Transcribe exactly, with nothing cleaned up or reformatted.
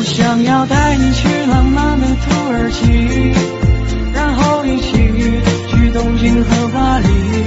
我想要带你去浪漫的土耳其，然后一起去东京和巴黎。